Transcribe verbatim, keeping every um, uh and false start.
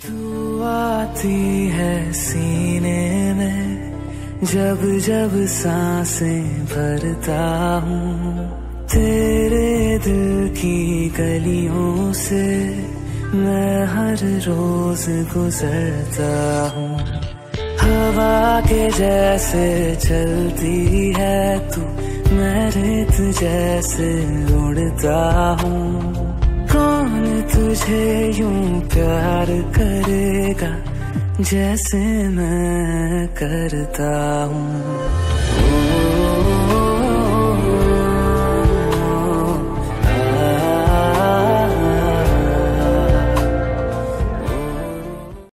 तू आती है सीने में जब जब सांसें भरता हूँ, तेरे दिल की गलियों से मैं हर रोज गुजरता हूँ। हवा के जैसे चलती है तू, मैं रेत जैसे उड़ता हूँ। कौन तुझे यूं प्यार करेगा जैसे मैं करता हूँ।